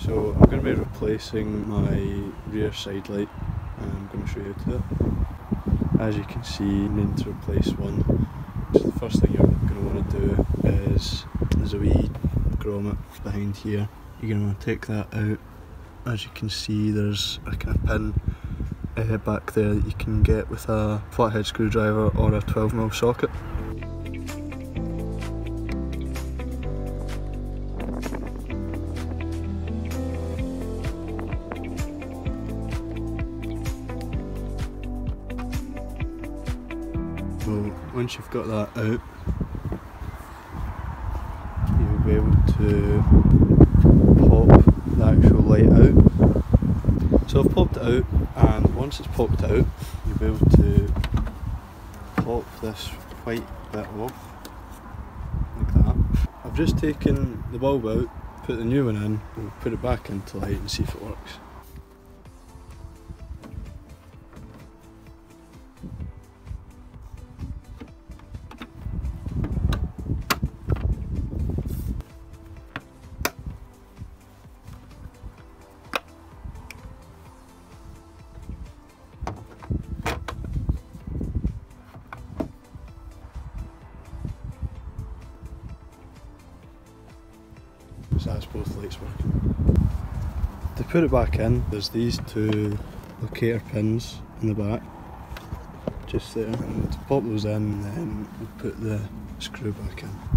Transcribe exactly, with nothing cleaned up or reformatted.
So I'm going to be replacing my rear side light, and I'm going to show you how to do it. As you can see, you need to replace one. So the first thing you're going to want to do is, there's a wee grommet behind here. You're going to want to take that out. As you can see, there's a kind of pin uh, back there that you can get with a flathead screwdriver or a twelve mil socket. So once you've got that out, you'll be able to pop the actual light out. So I've popped it out, and once it's popped out, you'll be able to pop this white bit off, like that. I've just taken the bulb out, put the new one in, we'll put it back into light and see if it works. So that's both lights working. To put it back in, there's these two locator pins in the back, just there, and to pop those in, then we'll put the screw back in.